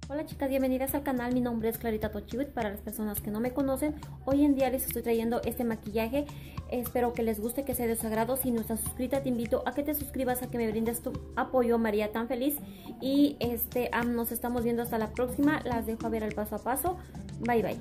Hola chicas, bienvenidas al canal. Mi nombre es Clarita Tochiwit. Para las personas que no me conocen, hoy en día les estoy trayendo este maquillaje. Espero que les guste, que sea de su agrado. Si no estás suscrita, te invito a que te suscribas, a que me brindes tu apoyo. María tan feliz. Y nos estamos viendo hasta la próxima. Las dejo a ver el paso a paso. Bye bye.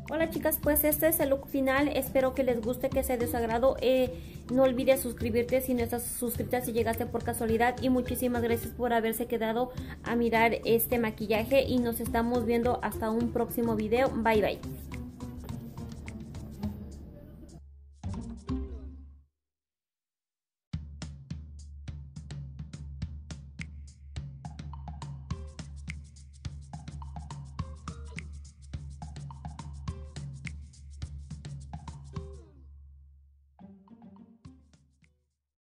Hola chicas, pues este es el look final. Espero que les guste, que sea de su agrado. No olvides suscribirte si no estás suscrita, si llegaste por casualidad. Y muchísimas gracias por haberse quedado a mirar este maquillaje. Y nos estamos viendo hasta un próximo video. Bye bye.